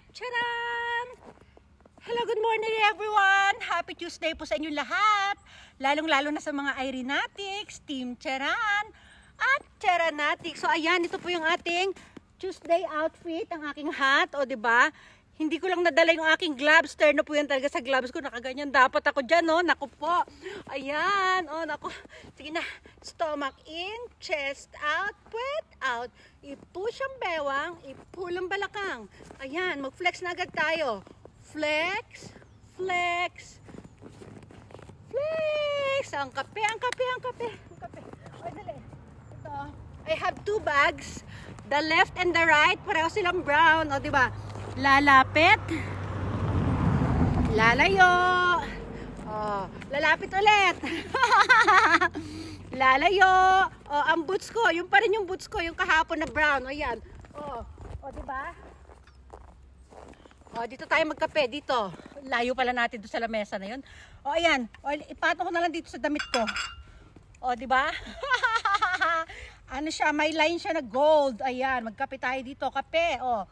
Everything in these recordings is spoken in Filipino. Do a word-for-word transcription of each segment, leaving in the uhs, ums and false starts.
Charan! Hello, good morning everyone! Happy Tuesday po sa inyong lahat. Lalong-lalo na sa mga Irenatics, Team Charan at Charanatics. So ayan, ito po yung ating Tuesday outfit, ang aking hat, o diba? Hindi ko lang nadala yung aking gloves. Terno po yan talaga sa gloves ko. Nakaganyan dapat ako dyan, no? Naku po. Ayan. O, naku. Sige na. Stomach in, chest out, puwet out. I-push ang bewang, i-pull ang balakang. Ayan. Mag-flex na agad tayo. Flex, flex, flex. Ang kape, ang kape, ang kape. Ang kape. O, dali. Ito. I have two bags. The left and the right. Pareho silang brown. O, diba? Lalapit, lalayo, oh, lalapit ulit, lalayo, oh, ang boots ko, yung pa rin yung boots ko, yung kahapon na brown, o yan, oh, oh, diba? Oh, dito tayo magkape, dito, layo pala natin doon sa lamesa na yun, oh, ayan, oh, ipatong ko na lang dito sa damit ko, oh, diba? Ano siya, may line siya na gold, ayan, magkape tayo dito, kape, oh.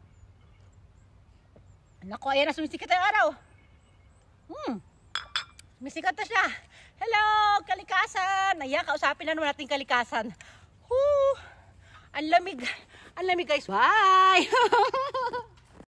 Nako, ayan na, sumisikat ang araw. Hmm. Sumisikat na siya. Hello, kalikasan. Ayan, kausapin na naman natin kalikasan. Woo! Ang lamig. Ang lamig, guys. Bye!